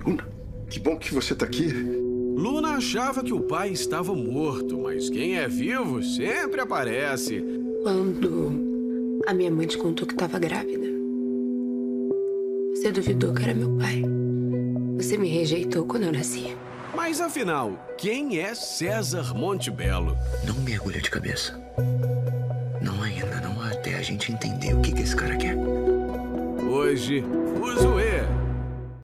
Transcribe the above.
Luna, que bom que você tá aqui. Luna achava que o pai estava morto, mas quem é vivo sempre aparece. Quando a minha mãe te contou que estava grávida, você duvidou que era meu pai. Você me rejeitou quando eu nasci. Mas afinal, quem é César Montebello? Não mergulha de cabeça. Não ainda, não até a gente entender o que esse cara quer. Hoje, o Zoê